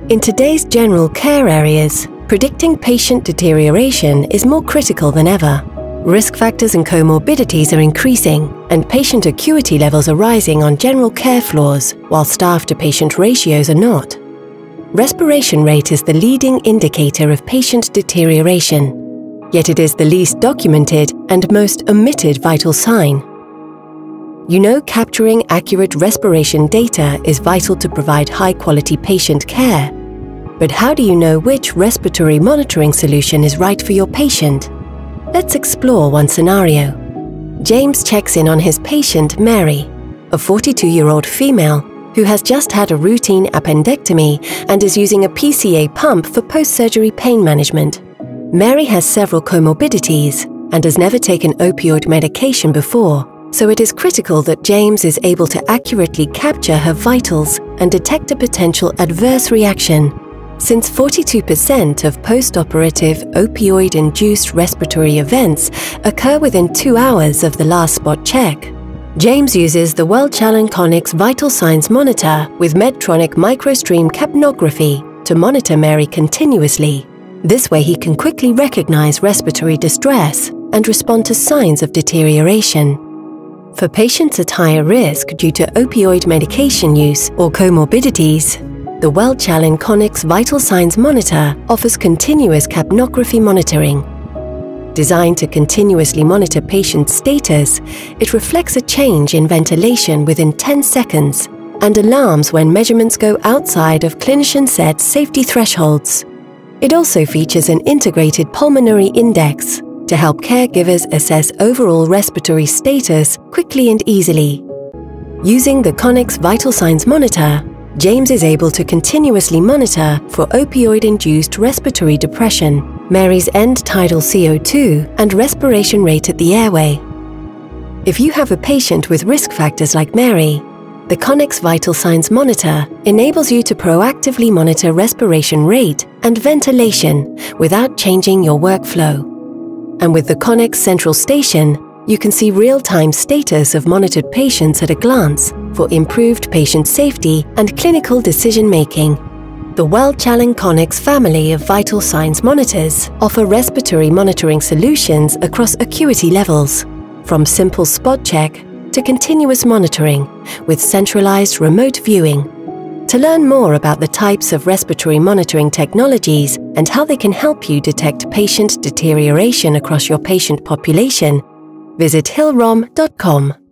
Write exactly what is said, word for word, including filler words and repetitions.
In today's general care areas, predicting patient deterioration is more critical than ever. Risk factors and comorbidities are increasing, and patient acuity levels are rising on general care floors, while staff-to-patient ratios are not. Respiration rate is the leading indicator of patient deterioration, yet it is the least documented and most omitted vital sign. You know, capturing accurate respiration data is vital to provide high-quality patient care. But how do you know which respiratory monitoring solution is right for your patient? Let's explore one scenario. James checks in on his patient, Mary, a forty-two-year-old female who has just had a routine appendectomy and is using a P C A pump for post-surgery pain management. Mary has several comorbidities and has never taken opioid medication before, so it is critical that James is able to accurately capture her vitals and detect a potential adverse reaction. Since forty-two percent of post-operative opioid-induced respiratory events occur within two hours of the last spot check, James uses the Welch-Allyn Conics Vital Signs Monitor with Medtronic Microstream capnography to monitor Mary continuously. This way he can quickly recognize respiratory distress and respond to signs of deterioration. For patients at higher risk due to opioid medication use or comorbidities, the Welch-Allyn Conics Vital Signs Monitor offers continuous capnography monitoring. Designed to continuously monitor patient status, it reflects a change in ventilation within ten seconds and alarms when measurements go outside of clinician-set safety thresholds. It also features an integrated pulmonary index to help caregivers assess overall respiratory status quickly and easily. Using the Conics Vital Signs Monitor, James is able to continuously monitor for opioid-induced respiratory depression, Mary's end tidal C O two, and respiration rate at the airway. If you have a patient with risk factors like Mary, the Conics Vital Signs Monitor enables you to proactively monitor respiration rate and ventilation without changing your workflow. And with the Conics Central Station, you can see real-time status of monitored patients at a glance for improved patient safety and clinical decision-making. The Welch-Allyn Conics family of vital signs monitors offer respiratory monitoring solutions across acuity levels, from simple spot check to continuous monitoring with centralized remote viewing. To learn more about the types of respiratory monitoring technologies and how they can help you detect patient deterioration across your patient population, visit hillrom dot com.